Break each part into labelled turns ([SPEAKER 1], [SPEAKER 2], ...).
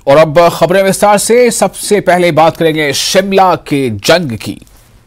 [SPEAKER 1] और अब खबरें विस्तार से। सबसे पहले बात करेंगे शिमला के जंग की।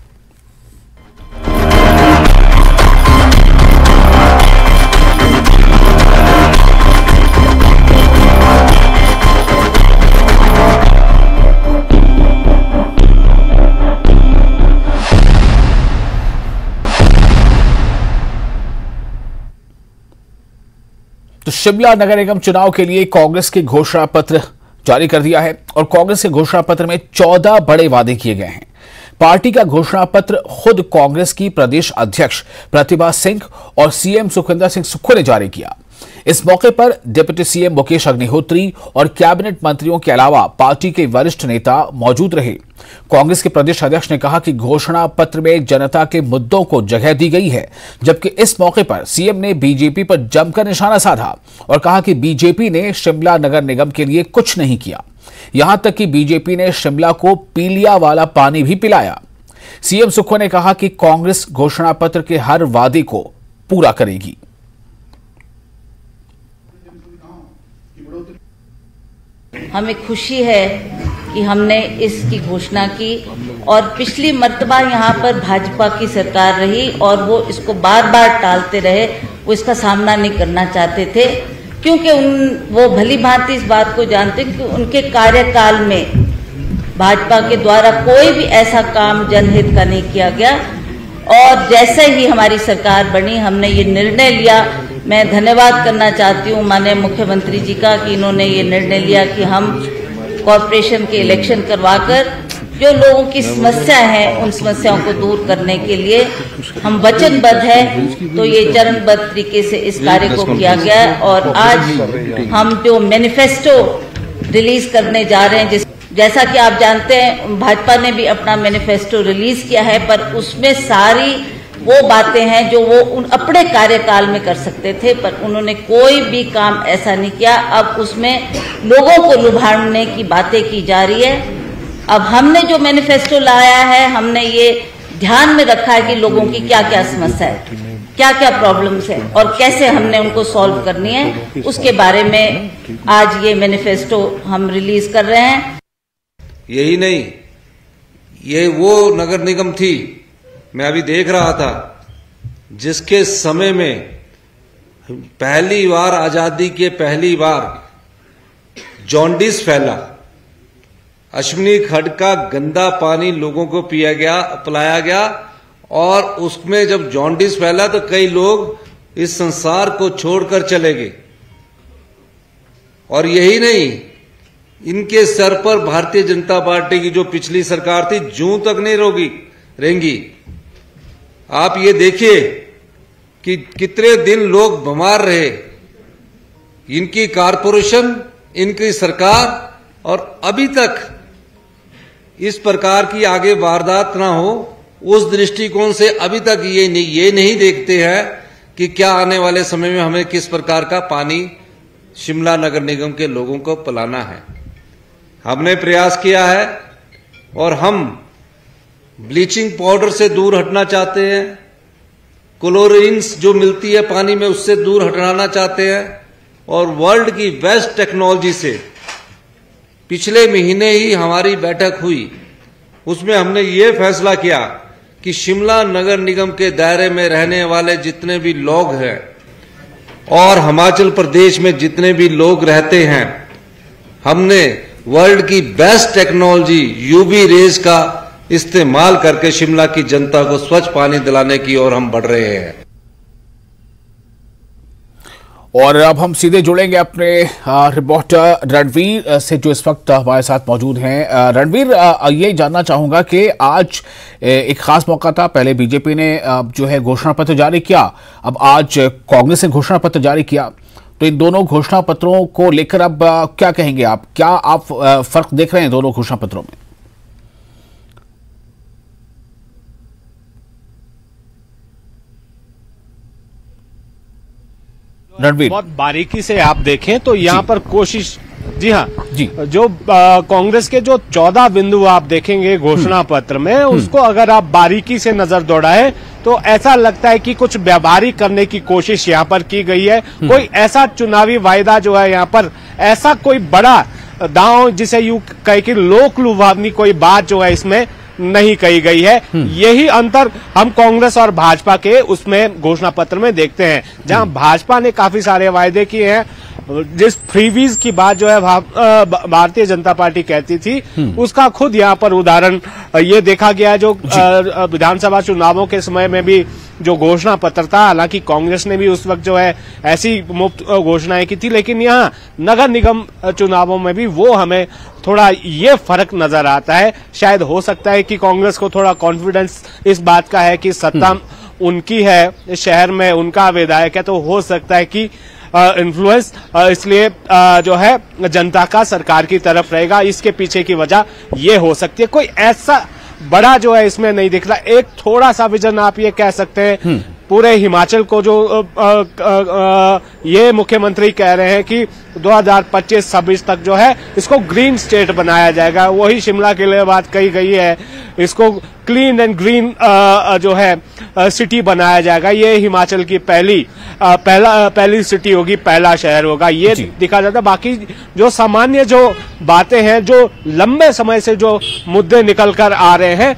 [SPEAKER 1] तो शिमला नगर निगम चुनाव के लिए कांग्रेस के घोषणा पत्र जारी कर दिया है और कांग्रेस के घोषणा पत्र में 14 बड़े वादे किए गए हैं। पार्टी का घोषणा पत्र खुद कांग्रेस की प्रदेश अध्यक्ष प्रतिभा सिंह और सीएम सुखविंदर सिंह सुक्खू ने जारी किया। इस मौके पर डिप्टी सीएम मुकेश अग्निहोत्री और कैबिनेट मंत्रियों के अलावा पार्टी के वरिष्ठ नेता मौजूद रहे। कांग्रेस के प्रदेश अध्यक्ष ने कहा कि घोषणा पत्र में जनता के मुद्दों को जगह दी गई है, जबकि इस मौके पर सीएम ने बीजेपी पर जमकर निशाना साधा और कहा कि बीजेपी ने शिमला नगर निगम के लिए कुछ नहीं किया। यहां तक कि बीजेपी ने शिमला को पीलिया वाला पानी भी पिलाया। सीएम सुक्खू ने कहा कि कांग्रेस घोषणा पत्र के हर वादे को पूरा करेगी।
[SPEAKER 2] हमें खुशी है कि हमने इसकी घोषणा की और पिछली मर्तबा यहाँ पर भाजपा की सरकार रही और वो इसको बार बार टालते रहे, वो इसका सामना नहीं करना चाहते थे क्योंकि वो भली भांति इस बात को जानते कि उनके कार्यकाल में भाजपा के द्वारा कोई भी ऐसा काम जनहित का नहीं किया गया। और जैसे ही हमारी सरकार बनी हमने ये निर्णय लिया। मैं धन्यवाद करना चाहती हूँ माननीय मुख्यमंत्री जी का कि इन्होंने ये निर्णय लिया कि हम कॉरपोरेशन के इलेक्शन करवाकर जो लोगों की समस्या है उन समस्याओं को दूर करने के लिए हम वचनबद्ध है। तो ये चरणबद्ध तरीके से इस कार्य को किया गया और आज हम जो मैनिफेस्टो रिलीज करने जा रहे हैं, जैसा कि आप जानते हैं भाजपा ने भी अपना मैनिफेस्टो रिलीज किया है, पर उसमें सारी वो बातें हैं जो वो अपने कार्यकाल में कर सकते थे, पर उन्होंने कोई भी काम ऐसा नहीं किया। अब उसमें लोगों को लुभाने की बातें की जा रही है। अब हमने जो मैनिफेस्टो लाया है हमने ये ध्यान में रखा है कि लोगों की क्या क्या समस्या है, क्या क्या प्रॉब्लम्स है और कैसे हमने उनको सॉल्व करनी है, उसके बारे में आज ये मैनिफेस्टो हम रिलीज कर रहे हैं।
[SPEAKER 3] यही नहीं, ये वो नगर निगम थी, मैं अभी देख रहा था, जिसके समय में पहली बार आजादी के पहली बार जॉन्डिस फैला। अश्विनी खड्ड का गंदा पानी लोगों को पिलाया गया और उसमें जब जॉन्डिस फैला तो कई लोग इस संसार को छोड़कर चले गए। और यही नहीं, इनके सर पर भारतीय जनता पार्टी की जो पिछली सरकार थी जूं तक नहीं रहेंगी। आप ये देखिए कि कितने दिन लोग बीमार रहे, इनकी कारपोरेशन, इनकी सरकार, और अभी तक इस प्रकार की आगे वारदात ना हो, उस दृष्टिकोण से अभी तक ये नहीं देखते हैं कि क्या आने वाले समय में हमें किस प्रकार का पानी शिमला नगर निगम के लोगों को पिलाना है। हमने प्रयास किया है और हम ब्लीचिंग पाउडर से दूर हटना चाहते हैं, क्लोरीन्स जो मिलती है पानी में उससे दूर हटाना चाहते हैं और वर्ल्ड की बेस्ट टेक्नोलॉजी से पिछले महीने ही हमारी बैठक हुई, उसमें हमने ये फैसला किया कि शिमला नगर निगम के दायरे में रहने वाले जितने भी लोग हैं और हिमाचल प्रदेश में जितने भी लोग रहते हैं, हमने वर्ल्ड की बेस्ट टेक्नोलॉजी यूवी रेज का इस्तेमाल करके शिमला की जनता को स्वच्छ पानी दिलाने की ओर हम बढ़ रहे हैं।
[SPEAKER 1] और अब हम सीधे जुड़ेंगे अपने रिपोर्टर रणवीर से जो इस वक्त हमारे साथ मौजूद हैं। रणवीर, ये जानना चाहूंगा कि आज एक खास मौका था, पहले बीजेपी ने जो है घोषणा पत्र जारी किया, अब आज कांग्रेस ने घोषणा पत्र जारी किया, तो इन दोनों घोषणा पत्रों को लेकर अब क्या कहेंगे आप? क्या आप फर्क देख रहे हैं दोनों घोषणा पत्रों में?
[SPEAKER 4] बहुत बारीकी से आप देखें तो यहाँ पर कोशिश, जी हाँ
[SPEAKER 1] जी,
[SPEAKER 4] जो कांग्रेस के जो 14 बिंदु आप देखेंगे घोषणा पत्र में, उसको अगर आप बारीकी से नजर दौड़ाएं तो ऐसा लगता है कि कुछ व्यावहारिक करने की कोशिश यहाँ पर की गई है। कोई ऐसा चुनावी वायदा जो है यहाँ पर, ऐसा कोई बड़ा दांव जिसे यूं कहे कि लोक लुभावनी कोई बात जो है इसमें नहीं कही गई है। यही अंतर हम कांग्रेस और भाजपा के उसमें घोषणा पत्र में देखते हैं, जहां भाजपा ने काफी सारे वायदे किए हैं। जिस फ्रीवीज की बात जो है भारतीय जनता पार्टी कहती थी, उसका खुद यहाँ पर उदाहरण ये देखा गया, जो विधानसभा चुनावों के समय में भी जो घोषणा पत्र था, हालांकि कांग्रेस ने भी उस वक्त जो है ऐसी मुफ्त घोषणाएं की थी, लेकिन यहाँ नगर निगम चुनावों में भी वो हमें थोड़ा ये फर्क नजर आता है। शायद हो सकता है कि कांग्रेस को थोड़ा कॉन्फिडेंस इस बात का है कि सत्ता उनकी है, शहर में उनका विधायक है, तो हो सकता है कि इन्फ्लुएंस इसलिए जो है जनता का सरकार की तरफ रहेगा। इसके पीछे की वजह ये हो सकती है। कोई ऐसा बड़ा जो है इसमें नहीं दिख रहा। एक थोड़ा सा विजन आप ये कह सकते हैं, पूरे हिमाचल को जो ये मुख्यमंत्री कह रहे हैं कि 2025-26 तक जो है इसको ग्रीन स्टेट बनाया जाएगा, वही शिमला के लिए बात कही गई है, इसको क्लीन एंड ग्रीन जो है सिटी बनाया जाएगा। ये हिमाचल की पहली सिटी होगी, पहला शहर होगा, ये दिखा जाता है। बाकी जो सामान्य जो बातें हैं, जो लंबे समय से जो मुद्दे निकल कर आ रहे हैं,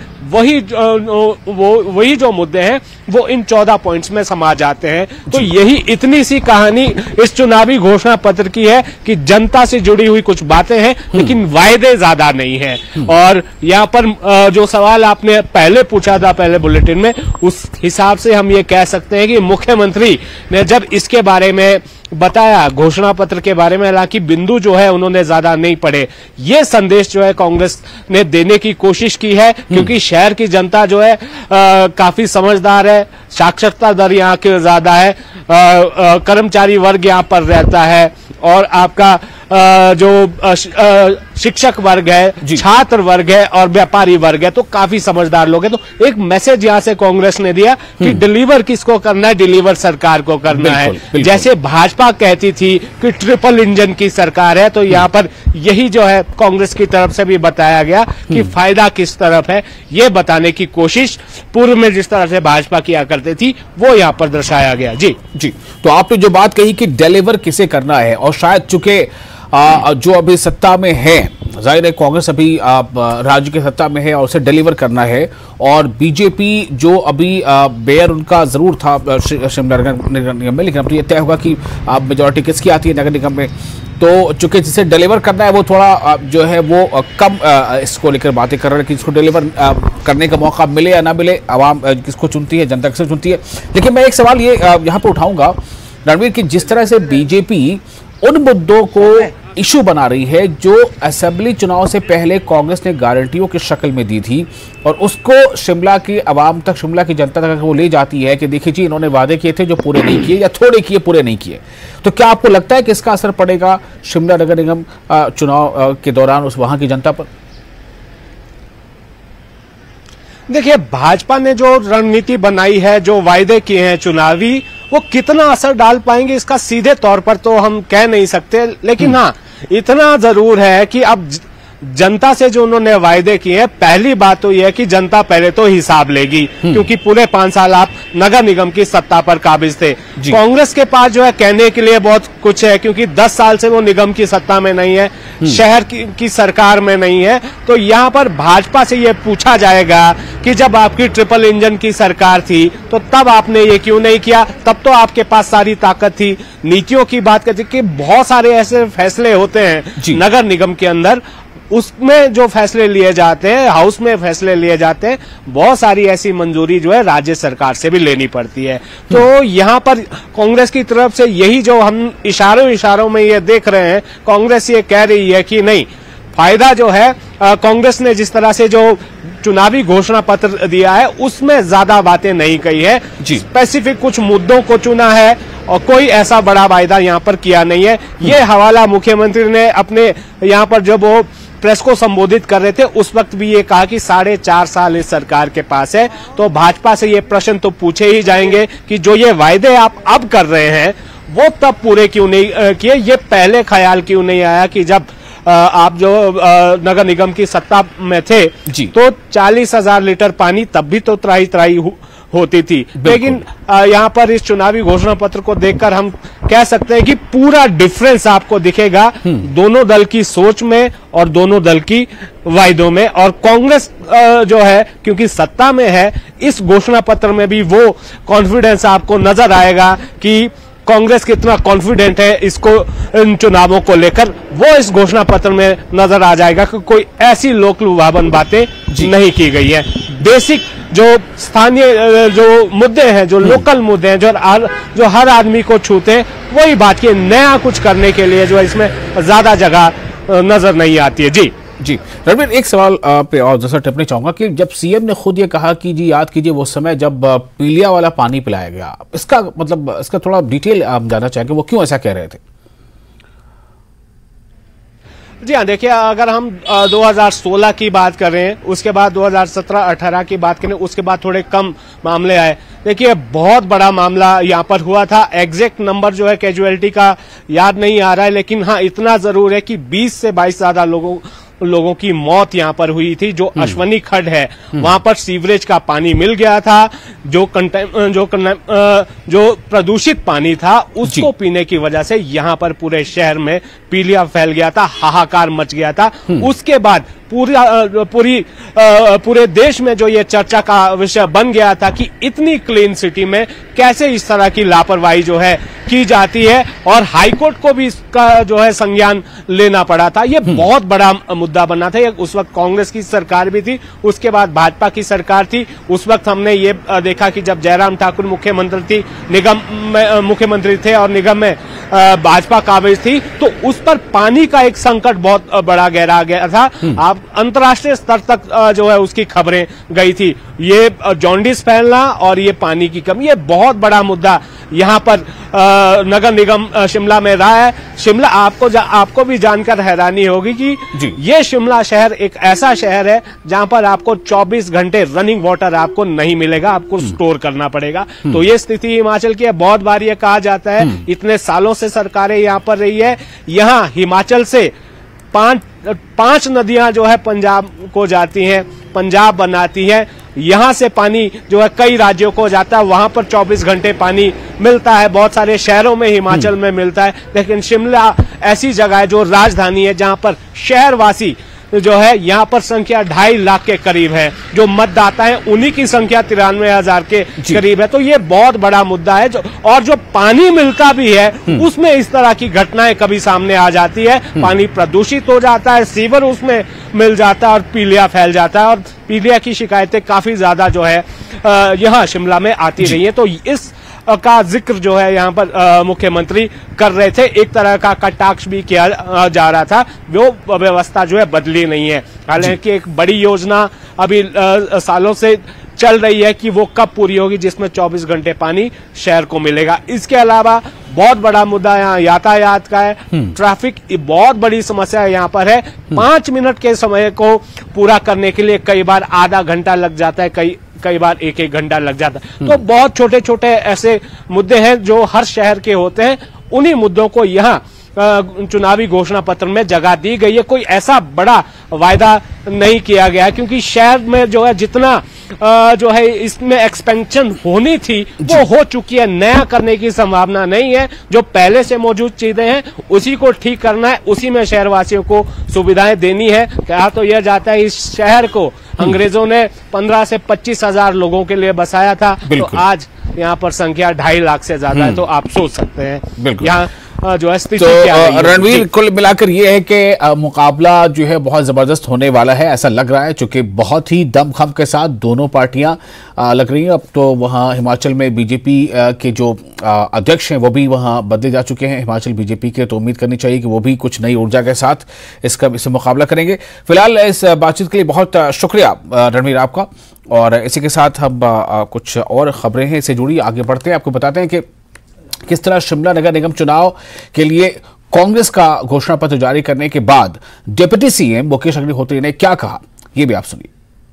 [SPEAKER 4] वही जो मुद्दे हैं वो इन 14 पॉइंट्स में समा जाते हैं। तो यही इतनी सी कहानी इस चुनावी घोषणा पत्र की है कि जनता से जुड़ी हुई कुछ बातें हैं, लेकिन वायदे ज्यादा नहीं हैं। और यहाँ पर जो सवाल आपने पहले पूछा था पहले बुलेटिन में, उस हिसाब से हम ये कह सकते हैं कि मुख्यमंत्री ने जब इसके बारे में बताया, घोषणा पत्र के बारे में, हालांकि बिंदु जो है उन्होंने ज्यादा नहीं पढ़े, ये संदेश जो है कांग्रेस ने देने की कोशिश की है, क्योंकि शहर की जनता जो है काफी समझदार है, साक्षरता दर यहाँ के ज्यादा है, कर्मचारी वर्ग यहाँ पर रहता है, और आपका जो शिक्षक वर्ग है, छात्र वर्ग है और व्यापारी वर्ग है, तो काफी समझदार लोग हैं। तो एक मैसेज यहां से कांग्रेस ने दिया कि डिलीवर किसको करना है, डिलीवर सरकार को करना है। जैसे भाजपा कहती थी कि ट्रिपल इंजन की सरकार है, तो यहाँ पर यही जो है कांग्रेस की तरफ से भी बताया गया कि फायदा किस तरफ है, ये बताने की कोशिश पूर्व में जिस तरह से भाजपा किया करती थी वो यहाँ पर दर्शाया गया। जी
[SPEAKER 1] जी, तो आपने जो बात कही कि डिलीवर किसे करना है, और शायद चूंकि जो अभी सत्ता में है, जाहिर है कांग्रेस अभी राज्य के सत्ता में है और उसे डिलीवर करना है, और बीजेपी जो अभी बेयर उनका जरूर था शिमला नगर निगम में, लेकिन अब तो ये तय होगा कि मेजोरिटी किसकी आती है नगर निगम में। तो चूंकि जिसे डिलीवर करना है वो थोड़ा जो है वो कम इसको लेकर बातें कर रहे हैं कि इसको डिलीवर करने का मौका मिले या ना मिले, आवाम किसको चुनती है, जनता किसे चुनती है। लेकिन मैं एक सवाल ये यहाँ पर उठाऊंगा रणवीर, कि जिस तरह से बीजेपी उन मुद्दों को इशू बना रही है जो असेंबली चुनाव से पहले कांग्रेस ने गारंटियों की शक्ल में दी थी, और उसको शिमला की आवाम तक, शिमला की जनता तक वो ले जाती है कि देखिए जी इन्होंने वादे किए थे जो पूरे नहीं किए, या थोड़े किए पूरे नहीं किए, तो क्या आपको लगता है कि इसका असर पड़ेगा शिमला नगर निगम चुनाव के दौरान उस वहां की जनता पर?
[SPEAKER 4] देखिए, भाजपा ने जो रणनीति बनाई है, जो वायदे किए हैं चुनावी, वो कितना असर डाल पाएंगे इसका सीधे तौर पर तो हम कह नहीं सकते, लेकिन हाँ इतना जरूर है कि अब जनता से जो उन्होंने वायदे किए हैं, पहली बात तो यह है कि जनता पहले तो हिसाब लेगी, क्योंकि पूरे 5 साल आप नगर निगम की सत्ता पर काबिज थे। कांग्रेस के पास जो है कहने के लिए बहुत कुछ है, क्योंकि 10 साल से वो निगम की सत्ता में नहीं है, शहर की सरकार में नहीं है। तो यहाँ पर भाजपा से ये पूछा जाएगा कि जब आपकी ट्रिपल इंजन की सरकार थी तो तब आपने ये क्यों नहीं किया, तब तो आपके पास सारी ताकत थी। नीतियों की बात करते कि बहुत सारे ऐसे फैसले होते हैं नगर निगम के अंदर, उसमें जो फैसले लिए जाते हैं, हाउस में फैसले लिए जाते हैं, बहुत सारी ऐसी मंजूरी जो है राज्य सरकार से भी लेनी पड़ती है। तो यहाँ पर कांग्रेस की तरफ से यही जो हम इशारों में ये देख रहे हैं, कांग्रेस ये कह रही है कि नहीं, फायदा जो है कांग्रेस ने जिस तरह से जो चुनावी घोषणा पत्र दिया है उसमें ज्यादा बातें नहीं कही है, स्पेसिफिक कुछ मुद्दों को चुना है और कोई ऐसा बड़ा वायदा यहाँ पर किया नहीं है। ये हवाला मुख्यमंत्री ने अपने यहाँ पर जब वो प्रेस को संबोधित कर रहे थे उस वक्त भी ये कहा कि 4.5 साल इस सरकार के पास है। तो भाजपा से ये प्रश्न तो पूछे ही जाएंगे कि जो ये वायदे आप अब कर रहे हैं वो तब पूरे क्यों नहीं किए, ये पहले ख्याल क्यों नहीं आया कि जब आप जो नगर निगम की सत्ता में थे तो 40,000 लीटर पानी तब भी तो त्राही होती थी। लेकिन यहाँ पर इस चुनावी घोषणा पत्र को देखकर हम कह सकते हैं कि पूरा डिफरेंस आपको दिखेगा दोनों दल की सोच में और दोनों दल की वायदों में। और कांग्रेस जो है क्योंकि सत्ता में है, इस घोषणा पत्र में भी वो कॉन्फिडेंस आपको नजर आएगा कि कांग्रेस कितना कॉन्फिडेंट है इसको, इन चुनावों को लेकर, वो इस घोषणा पत्र में नजर आ जाएगा कि कोई ऐसी लोक लुभावन बातें नहीं की गई है। बेसिक जो स्थानीय जो मुद्दे हैं, जो लोकल मुद्दे हैं, जो हर आदमी को छूते हैं, वही बात की नया कुछ करने के लिए जो है इसमें ज्यादा जगह नजर नहीं आती है। जी
[SPEAKER 1] रणवीर, एक सवाल पे और दूसरा टिप्पणी चाहूंगा कि जब सीएम ने खुद ये कहा कि जी याद कीजिए वो समय जब पीलिया वाला पानी पिलाया गया, इसका मतलब इसका थोड़ा डिटेल आप जानना चाहेंगे, वो क्यों ऐसा कह रहे थे?
[SPEAKER 4] जी हाँ, देखिए अगर हम 2016 की बात करें, उसके बाद 2017-18 की बात करें, उसके बाद थोड़े कम मामले आए। देखिए बहुत बड़ा मामला यहाँ पर हुआ था। एग्जैक्ट नंबर जो है कैजुअलिटी का याद नहीं आ रहा है, लेकिन हाँ इतना जरूर है कि 20 से 22 ज्यादा लोगों की मौत यहाँ पर हुई थी। जो अश्वनी खड्ड है वहां पर सीवरेज का पानी मिल गया था, जो प्रदूषित पानी था उसको पीने की वजह से यहाँ पर पूरे शहर में पीलिया फैल गया था, हाहाकार मच गया था। उसके बाद पूरे देश में जो ये चर्चा का विषय बन गया था कि इतनी क्लीन सिटी में कैसे इस तरह की लापरवाही जो है की जाती है, और हाईकोर्ट को भी इसका जो है संज्ञान लेना पड़ा था। ये बहुत बड़ा मुद्दा बना था। उस वक्त कांग्रेस की सरकार भी थी, उसके बाद भाजपा की सरकार थी। उस वक्त हमने ये देखा कि जब जयराम ठाकुर मुख्यमंत्री थे और निगम में भाजपा काबिज थी, तो उस पर पानी का एक संकट बहुत बड़ा गहरा गया था। आप अंतर्राष्ट्रीय स्तर तक जो है उसकी खबरें गई थी। ये जॉन्डिस फैलना और ये पानी की कमी, ये बहुत बड़ा मुद्दा यहाँ पर नगर निगम शिमला में रहा है। शिमला आपको भी जानकर हैरानी होगी कि ये शिमला शहर एक ऐसा शहर है जहां पर आपको 24 घंटे रनिंग वाटर आपको नहीं मिलेगा, आपको स्टोर करना पड़ेगा। तो ये स्थिति हिमाचल की है। बहुत बार ये कहा जाता है, इतने सालों से सरकारें यहाँ पर रही है, यहाँ हिमाचल से पांच नदियां जो है पंजाब को जाती हैं, पंजाब बनाती हैं। यहां से पानी जो है कई राज्यों को जाता है, वहां पर 24 घंटे पानी मिलता है। बहुत सारे शहरों में हिमाचल में मिलता है, लेकिन शिमला ऐसी जगह है जो राजधानी है जहां पर शहरवासी जो है यहाँ पर संख्या 2.5 लाख के करीब है। जो मतदाता है उन्हीं की संख्या 93,000 के करीब है। तो ये बहुत बड़ा मुद्दा है। और जो पानी मिलता भी है उसमें इस तरह की घटनाएं कभी सामने आ जाती है। पानी प्रदूषित हो जाता है, सीवर उसमें मिल जाता है और पीलिया फैल जाता है। और पीलिया की शिकायतें काफी ज्यादा जो है यहाँ शिमला में आती रही है। तो इस का जिक्र जो है यहाँ पर मुख्यमंत्री कर रहे थे। एक तरह का कटाक्ष भी किया जा रहा था। वो व्यवस्था जो है बदली नहीं है। हालांकि एक बड़ी योजना अभी सालों से चल रही है कि वो कब पूरी होगी, जिसमें 24 घंटे पानी शहर को मिलेगा। इसके अलावा बहुत बड़ा मुद्दा यहाँ यातायात का है। ट्रैफिक बहुत बड़ी समस्या यहाँ पर है। 5 मिनट के समय को पूरा करने के लिए कई बार आधा घंटा लग जाता है, कई बार 1-1 घंटा लग जाता है। तो बहुत छोटे छोटे ऐसे मुद्दे हैं जो हर शहर के होते हैं। उन्हीं मुद्दों को यहाँ चुनावी घोषणा पत्र में जगह दी गई है। कोई ऐसा बड़ा वायदा नहीं किया गया है, क्योंकि शहर में जो है जितना जो है इसमें एक्सपेंशन होनी थी वो हो चुकी है। नया करने की संभावना नहीं है। जो पहले से मौजूद चीजें हैं उसी को ठीक करना है, उसी में शहरवासियों को सुविधाएं देनी है। कहा तो यह जाता है इस शहर को अंग्रेजों ने 15 से 25 हजार लोगों के लिए बसाया था, तो आज यहाँ पर संख्या 2.5 लाख से ज्यादा है। तो आप सोच सकते हैं यहाँ जो है स्थिति क्या है।
[SPEAKER 1] रणवीर, कुल मिलाकर ये है कि मुकाबला जो है बहुत जबरदस्त होने वाला है, ऐसा लग रहा है, चूंकि बहुत ही दमखम के साथ दोनों पार्टियां लग रही हैं। अब तो वहां हिमाचल में बीजेपी के जो अध्यक्ष हैं वो भी वहां बदले जा चुके हैं हिमाचल बीजेपी के। तो उम्मीद करनी चाहिए कि वो भी कुछ नई ऊर्जा के साथ इससे मुकाबला करेंगे। फिलहाल इस बातचीत के लिए बहुत शुक्रिया रणवीर आपका। और इसी के साथ हम कुछ और खबरें हैं इससे जुड़ी आगे बढ़ते हैं। आपको बताते हैं कि किस तरह शिमला नगर निगम चुनाव के लिए कांग्रेस का घोषणा पत्र जारी करने के बाद डिप्टी सीएम मुकेश अग्निहोत्री ने क्या कहा, यह भी आप सुनिए।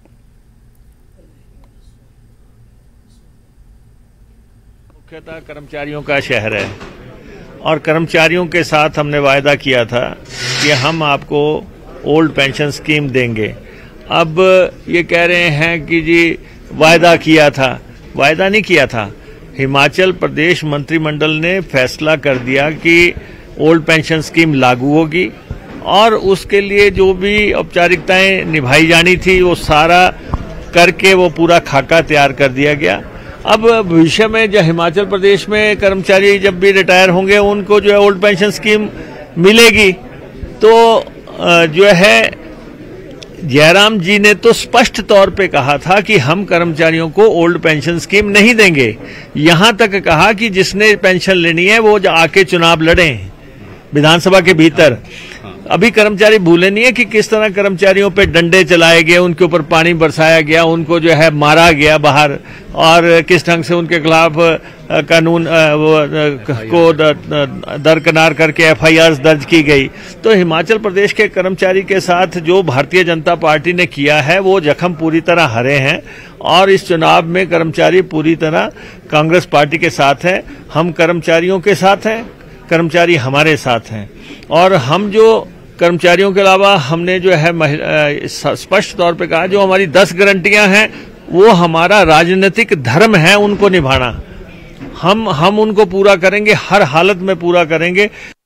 [SPEAKER 5] मुख्यतः कर्मचारियों का शहर है और कर्मचारियों के साथ हमने वायदा किया था कि हम आपको ओल्ड पेंशन स्कीम देंगे। अब ये कह रहे हैं कि जी वायदा किया था, वायदा नहीं किया था। हिमाचल प्रदेश मंत्रिमंडल ने फैसला कर दिया कि ओल्ड पेंशन स्कीम लागू होगी और उसके लिए जो भी औपचारिकताएं निभाई जानी थी वो सारा करके वो पूरा खाका तैयार कर दिया गया। अब भविष्य में जो हिमाचल प्रदेश में कर्मचारी जब भी रिटायर होंगे उनको जो है ओल्ड पेंशन स्कीम मिलेगी। तो जो है जयराम जी ने तो स्पष्ट तौर पे कहा था कि हम कर्मचारियों को ओल्ड पेंशन स्कीम नहीं देंगे। यहां तक कहा कि जिसने पेंशन लेनी है वो आके चुनाव लड़ें विधानसभा के भीतर। अभी कर्मचारी भूले नहीं है कि किस तरह कर्मचारियों पे डंडे चलाए गए, उनके ऊपर पानी बरसाया गया, उनको जो है मारा गया बाहर, और किस ढंग से उनके खिलाफ कानून को दरकिनार करके FIR दर्ज की गई। तो हिमाचल प्रदेश के कर्मचारी के साथ जो भारतीय जनता पार्टी ने किया है वो जख्म पूरी तरह हरे हैं और इस चुनाव में कर्मचारी पूरी तरह कांग्रेस पार्टी के साथ है। हम कर्मचारियों के साथ हैं, कर्मचारी हमारे साथ हैं। और हम जो कर्मचारियों के अलावा हमने जो है स्पष्ट तौर पे कहा जो हमारी 10 गारंटियां हैं वो हमारा राजनीतिक धर्म है उनको निभाना। हम उनको पूरा करेंगे, हर हालत में पूरा करेंगे।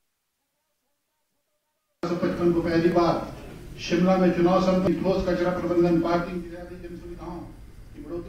[SPEAKER 6] 55 को पहली बार शिमला में चुनाव समिति ठोस कचरा प्रबंधन पार्किंग की जन सुविधाओं की बढ़ोतरी।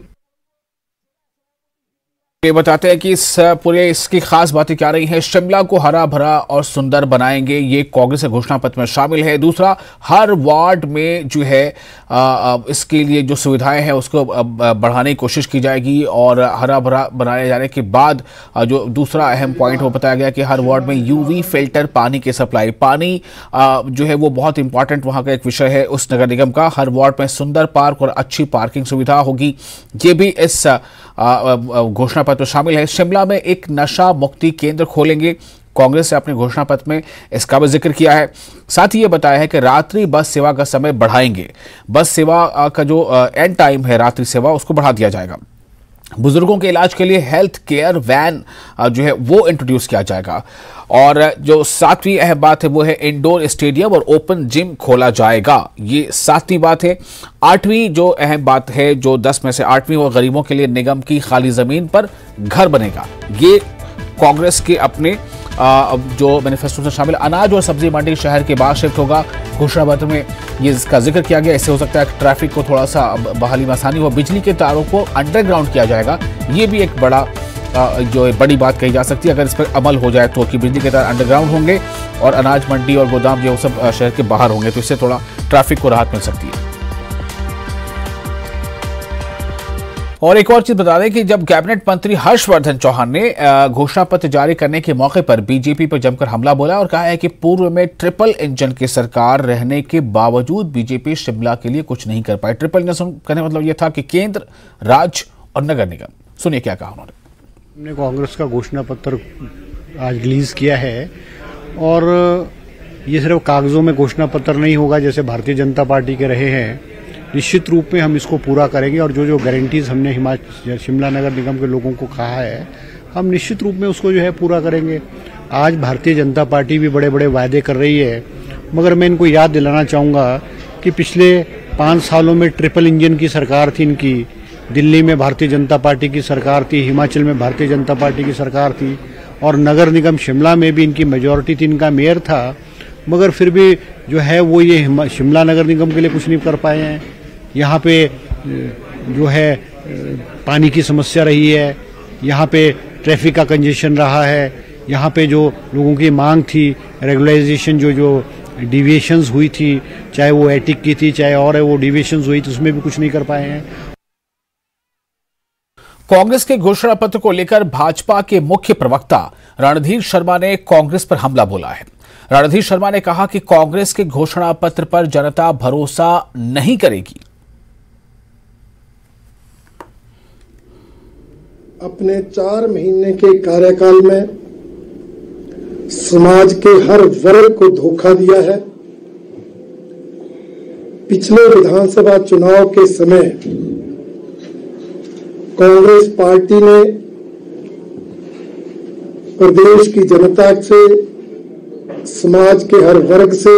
[SPEAKER 1] ये बताते हैं कि इसकी खास बातें क्या रही हैं। शिमला को हरा भरा और सुंदर बनाएंगे, ये कांग्रेस के घोषणा पत्र में शामिल है। दूसरा, हर वार्ड में जो है इसके लिए जो सुविधाएं हैं उसको बढ़ाने की कोशिश की जाएगी और हरा भरा बनाए जाने के बाद जो दूसरा अहम पॉइंट वो बताया गया कि हर वार्ड में UV फिल्टर पानी की सप्लाई, पानी जो है वो बहुत इंपॉर्टेंट वहां का एक विषय है उस नगर निगम का। हर वार्ड में सुंदर पार्क और अच्छी पार्किंग सुविधा होगी, ये भी इस घोषणा पत्र शामिल है। शिमला में एक नशा मुक्ति केंद्र खोलेंगे, कांग्रेस ने अपने घोषणा पत्र में इसका भी जिक्र किया है। साथ ही ये बताया है कि रात्रि बस सेवा का समय बढ़ाएंगे, बस सेवा का जो एंड टाइम है रात्रि सेवा उसको बढ़ा दिया जाएगा। बुजुर्गों के इलाज के लिए हेल्थ केयर वैन जो है वो इंट्रोड्यूस किया जाएगा। और जो 7वीं अहम बात है वो है इंडोर स्टेडियम और ओपन जिम खोला जाएगा, ये 7वीं बात है। 8वीं जो अहम बात है, जो 10 में से 8वीं, वो गरीबों के लिए निगम की खाली जमीन पर घर बनेगा। ये कांग्रेस के अपने जो मैनिफेस्टो में शामिल। अनाज और सब्जी मंडी शहर के बाहर शिफ्ट होगा, घोषणा पत्र में ये इसका जिक्र किया गया। इससे हो सकता है ट्रैफिक को थोड़ा सा बहाली में आसानी हो। बिजली के तारों को अंडरग्राउंड किया जाएगा, ये भी एक बड़ी बात कही जा सकती है अगर इस पर अमल हो जाए तो, कि बिजली के तार अंडरग्राउंड होंगे और अनाज मंडी और गोदाम जो सब शहर के बाहर होंगे, तो इससे थोड़ा ट्रैफिक को राहत मिल सकती है। और एक और चीज बता दें कि जब कैबिनेट मंत्री हर्षवर्धन चौहान ने घोषणा पत्र जारी करने के मौके पर बीजेपी पर जमकर हमला बोला और कहा है कि पूर्व में ट्रिपल इंजन की सरकार रहने के बावजूद बीजेपी शिमला के लिए कुछ नहीं कर पाई। ट्रिपल इंजन कहने का मतलब यह था कि केंद्र, राज्य और नगर निगम। सुनिए क्या कहा उन्होंने।
[SPEAKER 7] हमने कांग्रेस का घोषणा पत्र आज रिलीज किया है और ये सिर्फ कागजों में घोषणा पत्र नहीं होगा जैसे भारतीय जनता पार्टी के रहे हैं। निश्चित रूप में हम इसको पूरा करेंगे और जो गारंटीज हमने शिमला नगर निगम के लोगों को कहा है, हम निश्चित रूप में उसको जो है पूरा करेंगे। आज भारतीय जनता पार्टी भी बड़े बड़े वायदे कर रही है, मगर मैं इनको याद दिलाना चाहूँगा कि पिछले 5 सालों में ट्रिपल इंजन की सरकार थी इनकी। दिल्ली में भारतीय जनता पार्टी की सरकार थी, हिमाचल में भारतीय जनता पार्टी की सरकार थी और नगर निगम शिमला में भी इनकी मेजॉरिटी थी, इनका मेयर था, मगर फिर भी जो है वो ये शिमला नगर निगम के लिए कुछ नहीं कर पाए हैं। यहाँ पे जो है पानी की समस्या रही है, यहाँ पे ट्रैफिक का कंजेशन रहा है, यहाँ पे जो लोगों की मांग थी रेगुलराइजेशन जो डिविएशंस हुई थी, चाहे वो एटिक की थी चाहे और वो डिविएशंस हुई थी, उसमें भी कुछ नहीं कर पाए हैं।
[SPEAKER 1] कांग्रेस के घोषणा पत्र को लेकर भाजपा के मुख्य प्रवक्ता रणधीर शर्मा ने कांग्रेस पर हमला बोला है। रणधीर शर्मा ने कहा कि कांग्रेस के घोषणा पत्र पर जनता भरोसा नहीं करेगी।
[SPEAKER 8] अपने 4 महीने के कार्यकाल में समाज के हर वर्ग को धोखा दिया है। पिछले विधानसभा चुनाव के समय कांग्रेस पार्टी ने प्रदेश की जनता से, समाज के हर वर्ग से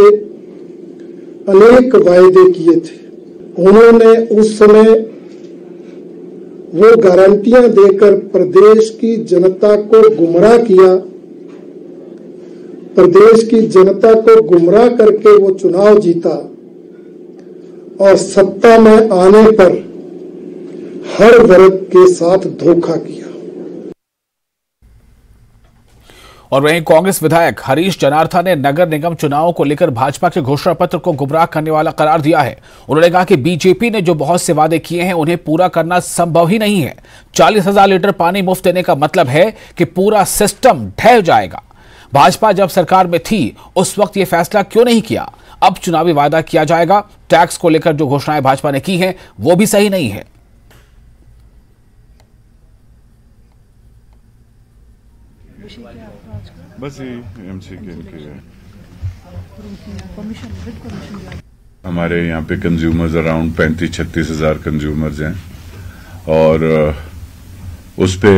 [SPEAKER 8] अनेक वायदे किए थे। उन्होंने उस समय वो गारंटियां देकर प्रदेश की जनता को गुमराह किया, प्रदेश की जनता को गुमराह करके वो चुनाव जीता और सत्ता में आने पर हर वर्ग के साथ धोखा किया।
[SPEAKER 1] और वहीं कांग्रेस विधायक हरीश जनार्था ने नगर निगम चुनावों को लेकर भाजपा के घोषणा पत्र को गुमराह करने वाला करार दिया है। उन्होंने कहा कि बीजेपी ने जो बहुत से वादे किए हैं उन्हें पूरा करना संभव ही नहीं है। 40,000 लीटर पानी मुफ्त देने का मतलब है कि पूरा सिस्टम ढह जाएगा। भाजपा जब सरकार में थी उस वक्त यह फैसला क्यों नहीं किया? अब चुनावी वादा किया जाएगा। टैक्स को लेकर जो घोषणाएं भाजपा ने की हैं वो भी सही नहीं है।
[SPEAKER 9] बस ये एमसीके हमारे यहाँ पे कंज्यूमर्स अराउंड 35-36 हज़ार कंज्यूमर्स हैं और उस पे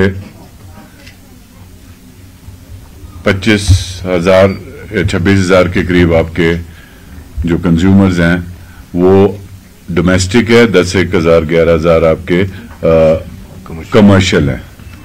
[SPEAKER 9] 25,000 या 26,000 के करीब आपके जो कंज्यूमर्स हैं वो डोमेस्टिक है, 10,000 11,000 आपके कमर्शियल हैं।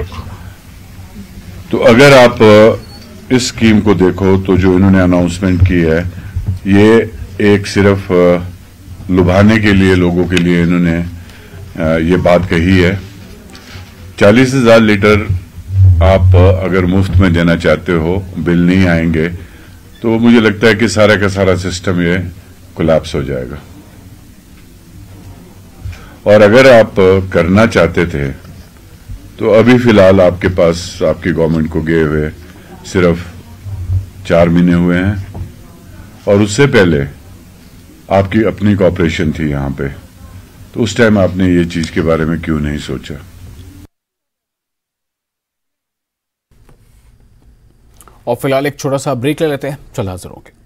[SPEAKER 9] तो अगर आप इस स्कीम को देखो तो जो इन्होंने अनाउंसमेंट की है ये एक सिर्फ लुभाने के लिए लोगों के लिए इन्होंने ये बात कही है। 40,000 लीटर आप अगर मुफ्त में देना चाहते हो, बिल नहीं आएंगे, तो मुझे लगता है कि सारा का सारा सिस्टम ये कोलैप्स हो जाएगा। और अगर आप करना चाहते थे तो अभी फिलहाल आपके पास आपकी गवर्नमेंट को गए हुए सिर्फ 4 महीने हुए हैं और उससे पहले आपकी अपनी कॉर्पोरेशन थी यहां पे, तो उस टाइम आपने ये चीज के बारे में क्यों नहीं सोचा?
[SPEAKER 1] और फिलहाल एक छोटा सा ब्रेक ले लेते हैं, चल हाजिर होंगे।